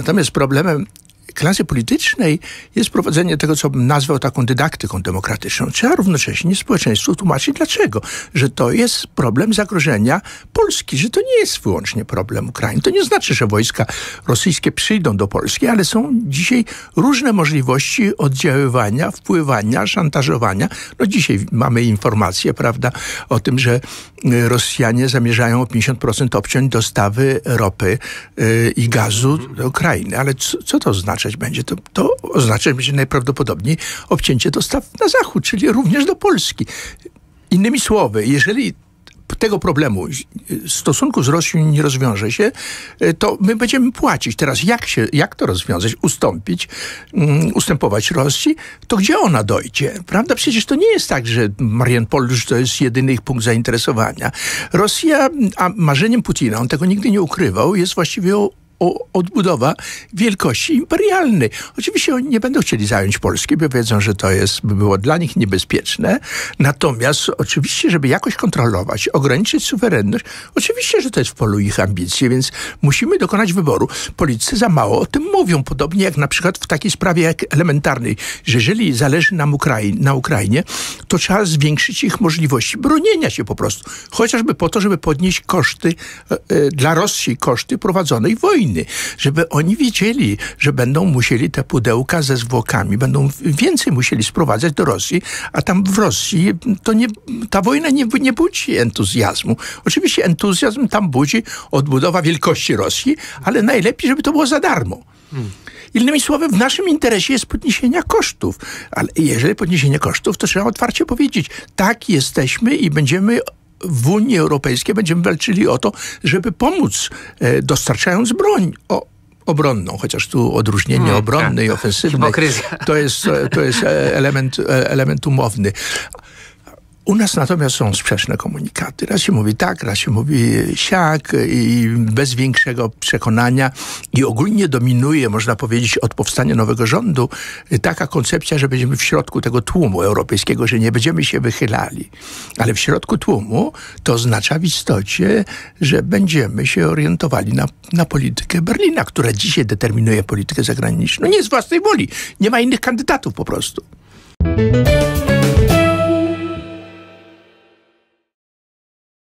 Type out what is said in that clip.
Natomiast problemem klasy politycznej jest prowadzenie tego, co bym nazwał taką dydaktyką demokratyczną. Trzeba równocześnie społeczeństwu tłumaczyć, dlaczego. Że to jest problem zagrożenia Polski, że to nie jest wyłącznie problem Ukrainy. To nie znaczy, że wojska rosyjskie przyjdą do Polski, ale są dzisiaj różne możliwości oddziaływania, wpływania, szantażowania. No dzisiaj mamy informacje, prawda, o tym, że Rosjanie zamierzają o 50% obciąć dostawy ropy i gazu do Ukrainy. Ale co to oznacza? Będzie to oznaczać będzie najprawdopodobniej obcięcie dostaw na zachód, czyli również do Polski. Innymi słowy, jeżeli tego problemu stosunku z Rosją nie rozwiąże się, to my będziemy płacić. Teraz jak to rozwiązać? Ustępować Rosji? To gdzie ona dojdzie? Prawda? Przecież to nie jest tak, że Mariupol to jest jedyny ich punkt zainteresowania. Rosja, a marzeniem Putina, on tego nigdy nie ukrywał, jest właściwie odbudowa wielkości imperialnej. Oczywiście oni nie będą chcieli zająć Polski, bo wiedzą, że to by było dla nich niebezpieczne. Natomiast oczywiście, żeby jakoś kontrolować, ograniczyć suwerenność, oczywiście, że to jest w polu ich ambicji, więc musimy dokonać wyboru. Politycy za mało o tym mówią, podobnie jak na przykład w takiej sprawie jak elementarnej, że jeżeli zależy nam na Ukrainie, to trzeba zwiększyć ich możliwości bronienia się po prostu. Chociażby po to, żeby podnieść koszty dla Rosji, koszty prowadzonej wojny. Żeby oni wiedzieli, że będą musieli te pudełka ze zwłokami, będą więcej musieli sprowadzać do Rosji, a tam w Rosji ta wojna nie budzi entuzjazmu. Oczywiście entuzjazm tam budzi odbudowa wielkości Rosji, ale najlepiej, żeby to było za darmo. Innymi słowy, w naszym interesie jest podniesienie kosztów. Ale jeżeli podniesienie kosztów, to trzeba otwarcie powiedzieć, tak, jesteśmy i będziemy w Unii Europejskiej walczyli o to, żeby pomóc, dostarczając broń obronną, chociaż tu odróżnienie obronnej i ofensywnej to jest element umowny. U nas natomiast są sprzeczne komunikaty. Raz się mówi tak, raz się mówi siak i bez większego przekonania i ogólnie dominuje, można powiedzieć, od powstania nowego rządu taka koncepcja, że będziemy w środku tego tłumu europejskiego, że nie będziemy się wychylali. Ale w środku tłumu to oznacza w istocie, że będziemy się orientowali na politykę Berlina, która dzisiaj determinuje politykę zagraniczną. Nie z własnej woli. Nie ma innych kandydatów po prostu.